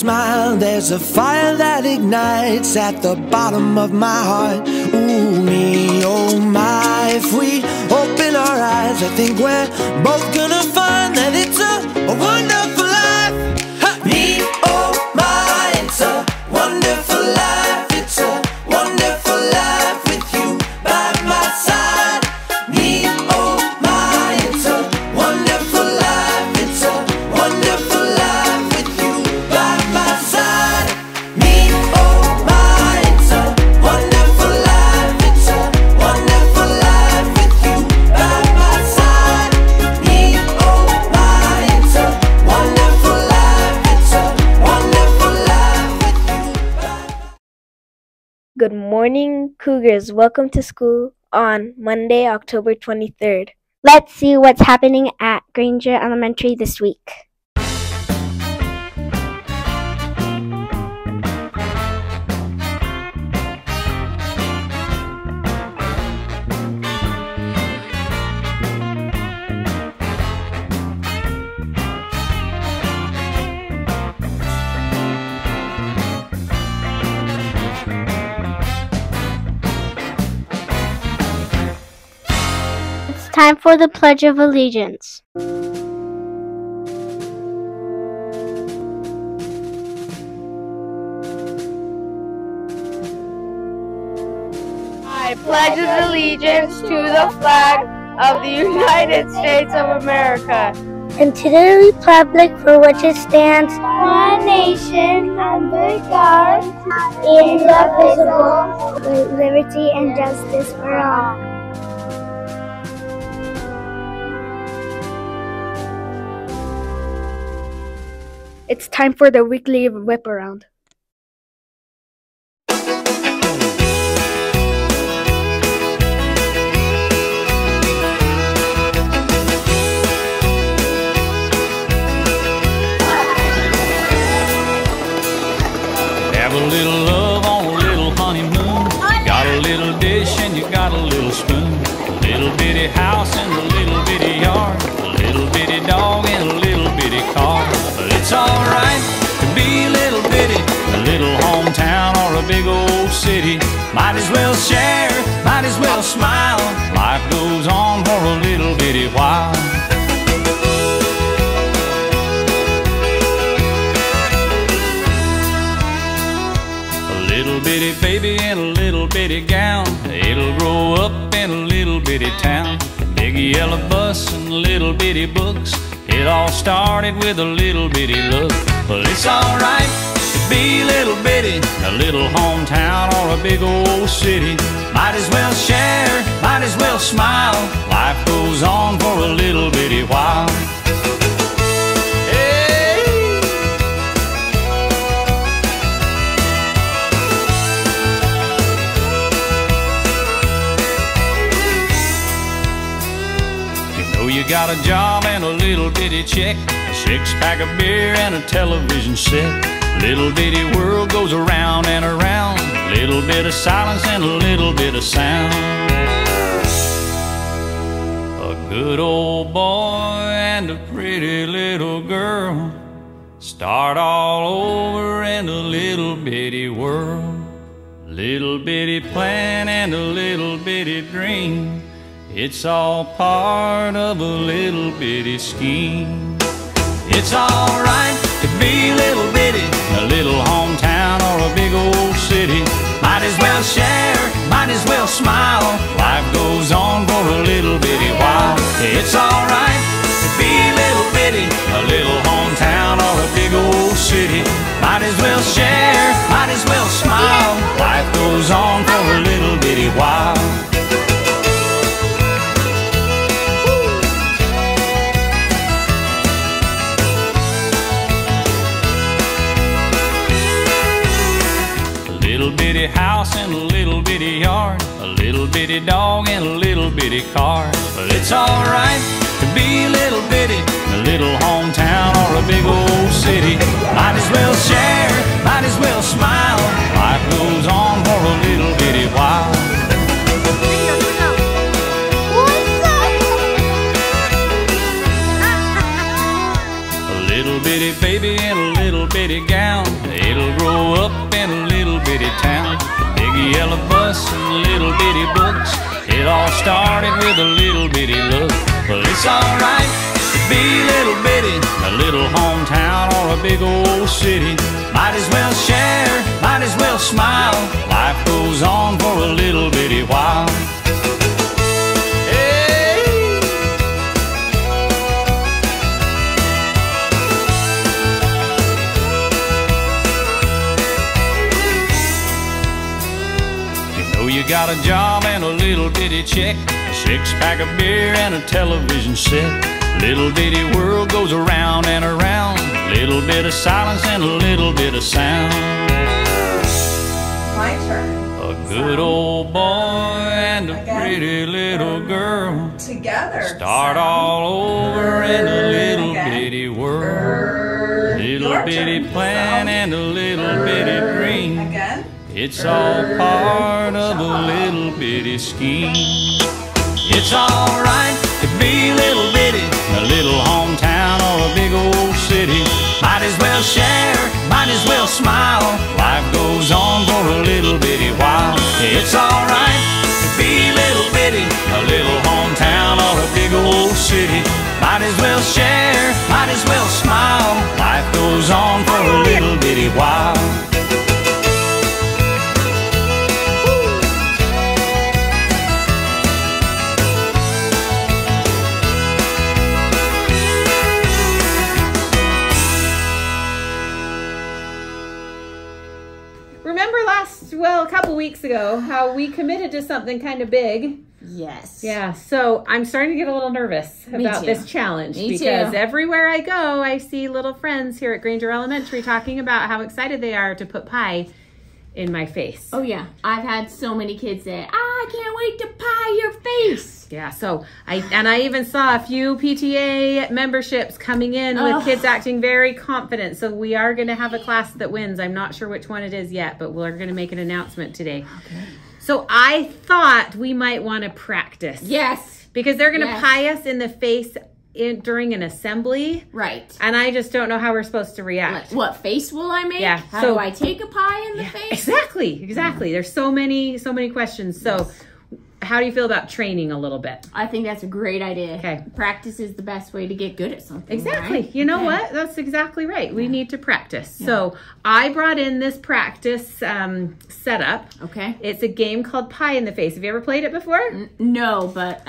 smile, there's a fire that ignites at the bottom of my heart. Ooh, me, oh my, if we open our eyes, I think we're both gonna find that it's a wonderful life. Me, oh my, it's a wonderful life. It's a wonderful life with you by my side. Me, oh my, it's a wonderful life. It's a wonderful life with you by my side. Me, oh my, it's a wonderful life. It's a wonderful life with you by my side. Me, oh my, it's a wonderful life. It's a wonderful life with you by my side. Good morning, Cougars. Welcome to school on Monday, October 23rd. Let's see what's happening at Granger Elementary this week. It's time for the Pledge of Allegiance. I pledge allegiance to the flag of the United States of America And to the republic for which it stands, one nation under God, indivisible, with liberty and justice for all. It's time for the weekly whip around. Have a little love on a little honeymoon. You got a little dish and you got a little spoon. A little bitty house and a little bitty yard. A little bitty dog and a little bitty car. But it's alright to be a little bitty. A little hometown or a big old city. Might as well share, might as well smile. Life goes on for a little bitty while. Little bitty baby in a little bitty gown. It'll grow up in a little bitty town. Big yellow bus and little bitty books. It all started with a little bitty look. Well, it's alright to be a little bitty. A little hometown or a big old city. Might as well share, might as well smile. Life goes on for a little bitty while. You got a job and a little bitty check, a six-pack of beer and a television set. Little bitty world goes around and around. Little bit of silence and a little bit of sound. A good old boy and a pretty little girl start all over in a little bitty world. Little bitty plan and a little bitty dream. It's all part of a little bitty scheme. It's alright to be a little bitty, a little hometown or a big old city. Might as well share, might as well smile. Life goes on for a little bitty while. It's alright to be a little bitty, a little hometown or a big old city. Might as well share, might as well smile. Life goes on for a little bitty while. Little bitty house and a little bitty yard. A little bitty dog and a little bitty car. But it's alright to be a little bitty. A little hometown or a big old city. Might as well share, might as well smile. Life goes on for a little bitty while. A little bitty baby in a little bitty gown. town. Big yellow bus and little bitty books. It all started with a little bitty look. Well, it's alright to be little bitty, a little hometown or a big old city. Might as well share, might as well smile. Life goes on for a little bitty while. You got a job and a little bitty check, a 6-pack of beer and a television set. Little bitty world goes around and around. Little bit of silence and a little bit of sound. My turn. A good old boy and a pretty little girl together start all over in a little bitty world. Little bitty plan and a little bitty dream. Again. It's all part of a little bitty scheme. It's alright to be little bitty, a little hometown or a big old city. Might as well share, might as well smile. Life goes on for a little bitty while. It's alright to be little bitty, a little hometown or a big old city. Might as well share, might as well smile. Life goes on for a little bitty while. A couple weeks ago, how we committed to something kind of big. Yes. Yeah, so I'm starting to get a little nervous about this challenge because everywhere I go, I see little friends here at Granger Elementary talking about how excited they are to put pie in my face. Oh yeah, I've had so many kids say, I can't wait to pie your face. Yeah, so I even saw a few PTA memberships coming in with kids acting very confident. So we are going to have a class that wins. I'm not sure which one it is yet, but we're going to make an announcement today. Okay. So I thought we might want to practice. Yes. Because they're going to pie us in the face during an assembly. Right. And I just don't know how we're supposed to react. Like, what face will I make? Yeah. How do I take a pie in the face? Exactly. There's so many questions. So how do you feel about training a little bit? I think that's a great idea. Okay. Practice is the best way to get good at something. Exactly. Right? You know what? That's exactly right. We need to practice. Yeah. So I brought in this practice setup. Okay. It's a game called Pie in the Face. Have you ever played it before? No, but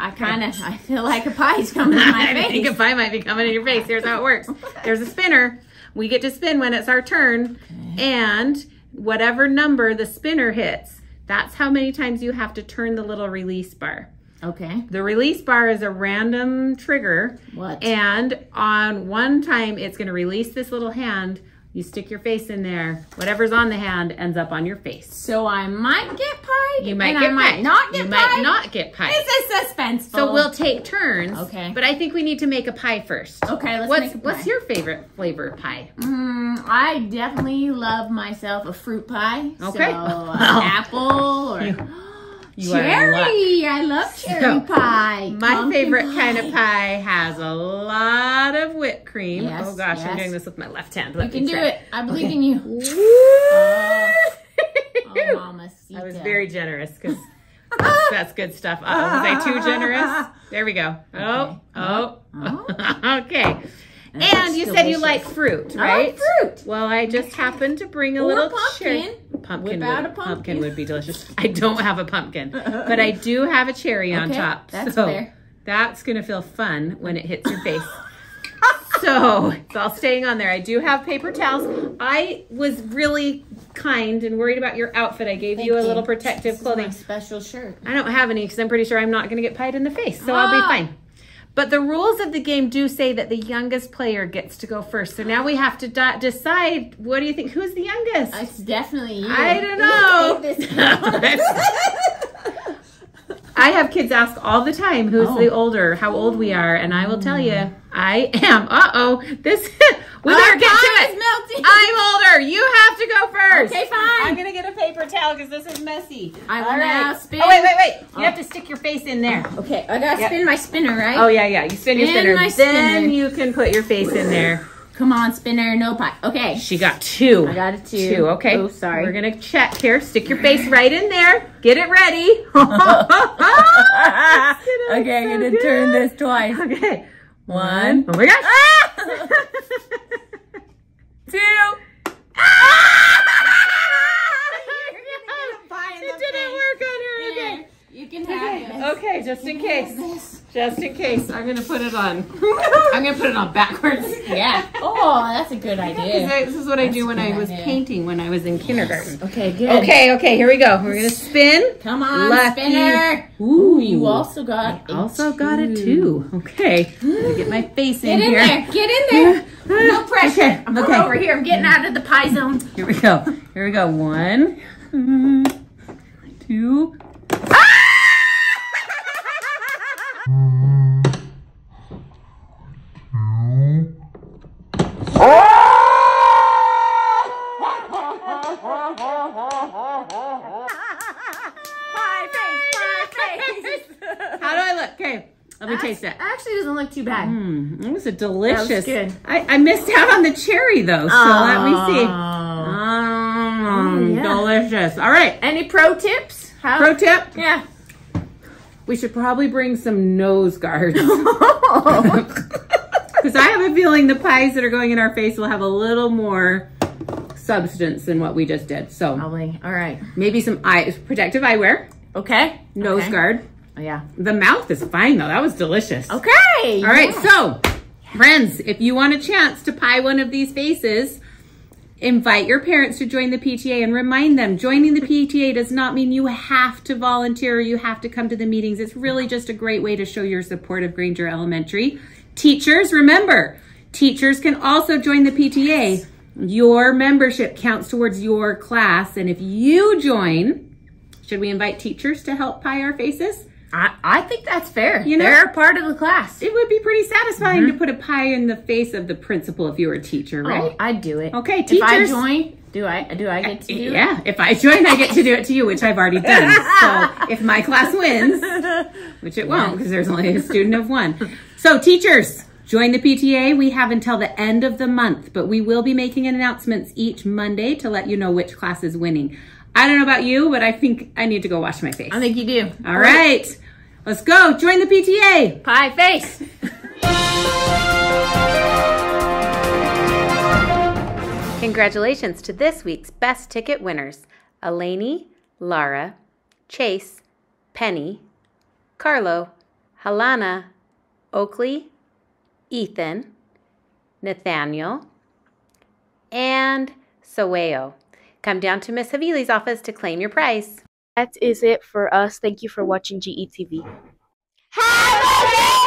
I feel like a pie's coming in my face. I think a pie might be coming in your face. Here's how it works. There's a spinner. We get to spin when it's our turn. Okay. And whatever number the spinner hits, that's how many times you have to turn the little release bar. Okay. The release bar is a random trigger. What? And on one time, it's going to release this little hand. You stick your face in there. Whatever's on the hand ends up on your face. So I might get pied. You might get pied. Might not get pied. You might not get pied. This is suspenseful. So we'll take turns. Okay. But I think we need to make a pie first. Okay, let's make a pie. What's your favorite flavor of pie? I definitely love myself a fruit pie. Okay. So apple or cherry. I love cherry pie. My favorite kind of pie has a lot of whipped cream. Yes, oh gosh, I'm doing this with my left hand. You can do it. I believe in you. Oh, mamacita. I was very generous because that's good stuff. Was I too generous? There we go. Okay. And you said you like fruit, right? I like fruit. Well, I just happened to bring a little pumpkin. Pumpkin would be delicious. I don't have a pumpkin, but I do have a cherry on top. That's fair. That's going to feel fun when it hits your face. So it's all staying on there. I do have paper towels. I was really kind and worried about your outfit. I gave you a little protective clothing. My special shirt. I don't have any because I'm pretty sure I'm not going to get pied in the face, so I'll be fine. But the rules of the game do say that the youngest player gets to go first. So now we have to decide, what do you think? Who's the youngest? It's definitely you. I don't know. I have kids ask all the time who's the older, how old we are, and I will tell you, I am. We better get to it. Melting. I'm older. You have to go first. Okay, fine. I'm going to get a paper towel because this is messy. I will now spin. Oh, wait. You have to stick your face in there. Okay, I got to spin my spinner, right? Oh, yeah. You spin your spinner. My then you can put your face in there. Come on, Spinner. No pie. Okay. She got 2. I got a 2. Okay. Oh, sorry. We're going to check here. Stick your face right in there. Get it ready. Okay, I'm going to turn this twice. Okay. 1. Oh my gosh. 2. It didn't work on her. Okay. You can have this. Okay, just in case. Just in case. I'm going to put it on. I'm going to put it on backwards. Yeah. Oh, that's a good idea. This is what I do when I was painting when I was in kindergarten. Okay, good. Okay, here we go. We're going to spin. Come on, Lucky. Spinner. Ooh, You also got got it too. Okay. I'm going to get my face in Get in here. there. Get in there. No pressure. Okay, I'm going over here. I'm getting out of the pie zone. Here we go. 1, 2. How do I look? Okay, let me taste it. Actually doesn't look too bad. It was a delicious. That was good. I missed out on the cherry though, so let me see. Yeah. Delicious. All right. Any pro tips? Pro tip: Yeah. we should probably bring some nose guards because I have a feeling the pies that are going in our face will have a little more substance than what we just did. So Probably. All right. maybe some protective eyewear, Okay. nose Okay. guard. Oh, yeah. The mouth is fine though. That was delicious. Okay. All right, so friends, if you want a chance to pie one of these faces, invite your parents to join the PTA and remind them joining the PTA does not mean you have to volunteer or you have to come to the meetings. It's really just a great way to show your support of Granger Elementary. Teachers, remember, teachers can also join the PTA. Your membership counts towards your class, and if you join, should we invite teachers to help pie our faces? I think that's fair. You know- They're part of the class. It would be pretty satisfying to put a pie in the face of the principal if you were a teacher, right? Oh, I'd do it. Okay, If I teachers. join, do I get to do it? Yeah, if I join, I get to do it to you, which I've already done. So if my class wins, which it won't because there's only a student of 1. So teachers, join the PTA. We have until the end of the month, but we will be making announcements each Monday to let you know which class is winning. I don't know about you, but I think I need to go wash my face. I think you do. All right, let's go. Join the PTA. Pie face. Congratulations to this week's Best Ticket winners, Eleni, Lara, Chase, Penny, Carlo, Halana, Oakley, Ethan, Nathaniel, and Saweo. Come down to Miss Havili's office to claim your prize. That is it for us. Thank you for watching GETV. Have a good